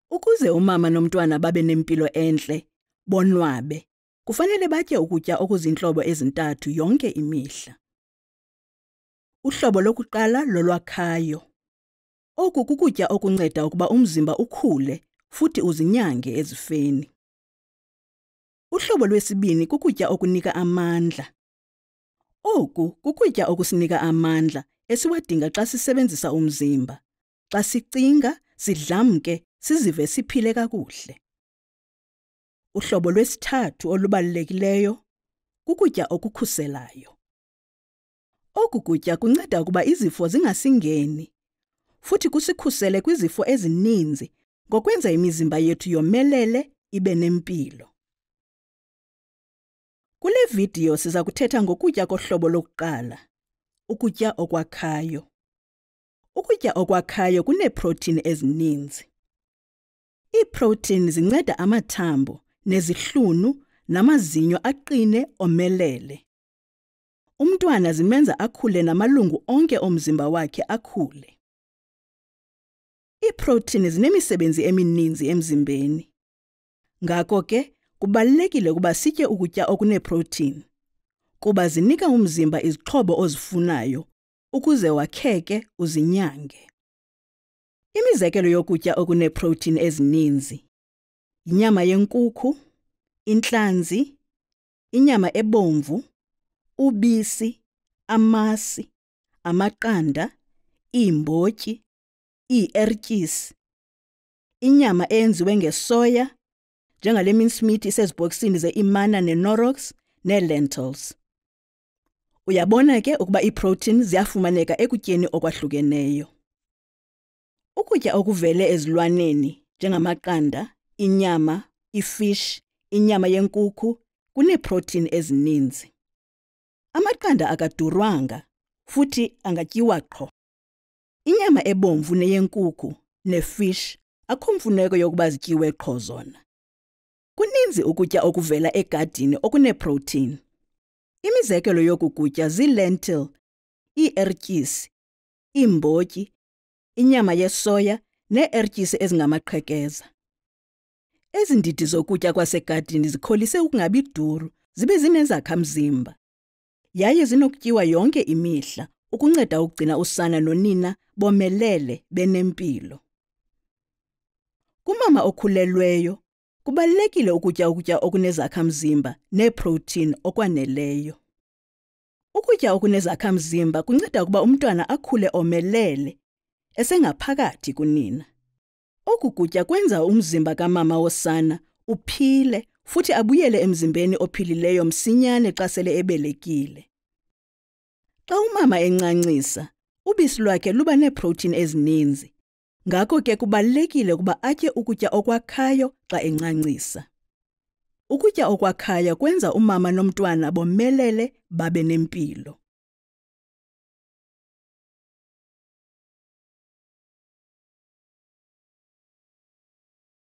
Ukuze umama nomntwana babe nempilo entle, bonwabe, kufanele batye ukutya okuziintlobo ezintathu yonke imihla. Uhlobo lokuqala lolwakhayo. Oku kukutya okunceda ukuba umzimba ukhule futhi uzinyange ezifeni. Uhlobo lwesibini kukutya okunika amandla. Oku kukutya okusinika amandla esiwadinga xa sisebenzisa umzimba, xa sicinga, sidlamke, sizive siphile kakuhle. Uhlobo lwesithathu olubalulekileyo kukutya okukhuselayo. Oku kutya kunceda ukuba izifo zingasingeni, futhi kusikhusele kwizifo ezininzi ngokwenza imizimba yethu yomelele ibe nempilo. Kule vidiyo siza kuthetha ngokutya kohlobo lokuqala, ukutya okwakhayo. Ukutya okwakhayo kuneeprothini ezininzi. Iiprothini zinceda amathambo, nezihlunu, namazinyo aqine omelele. Umntwana zimenza akhule namalungu onke omzimba wakhe akhule. Iiprothini zinemisebenzi emininzi emzimbeni. Ngako ke, kubalulekile ukuba sitye ukutya okuneeprothini, kuba zinika umzimba izixhobo ozifunayo ukuze wakheke uzinyange. Imizekelo yokutya okuneeprothini ezininzi: inyama yenkukhu, intlanzi, inyama ebomvu, ubisi, amasi, amaqanda, iimbotyi, ii-ertyisi, inyama eyenziwe ngesoya, njengale mincemeat isezibhokisini ze-Imana ne-Knorrox, nee-lentils. Uyabona ke ukuba iiprothini ziyafumaneka ekutyeni okwahlukeneyo. Ukutya okuvele ezilwaneni, njengamaqanda, inyama, ifish, inyama yenkukhu, kuneeprothini ezininzi. Amaqanda akadurwanga, futhi angatyiwa qho. Inyama ebomvu neyenkukhu nefish akho mfuneko yokuba zityiwe qho zona. Kuninzi ukutya okuvela egadini okuneeprothini. Imizekelo yoku kutya zii-lentil, ii-ertyisi, iimbotyi, inyama yesoya nee-ertyisi ezingamaqhekeza. Ezi ndidi zokutya kwasegadini zikholise ukungabi duru, zibe zinezakhamzimba, yaye zinokutyiwa yonke imihla ukunceda ukugcina usana nonina bomelele benempilo. Kumama okhulelweyo, kubalulekile ukutya okunezakhamzimba neeprothini okwaneleyo. Ukutya okunezakhamzimba kunceda ukuba umntwana akhule omelele, esengaphakathi kunina. Oku kutya kwenza umzimba kamama wosana uphile futhi abuyele emzimbeni ophilileyo msinyane xa sele ebelekile. Xa umama encancisa, ubisi lwakhe luba neeprothini ezininzi. Ngako ke kubalulekile ukuba atye ukutya okwakhayo xa encancisa. Ukutya okwakhayo kwenza umama nomntwana bomelele babe nempilo.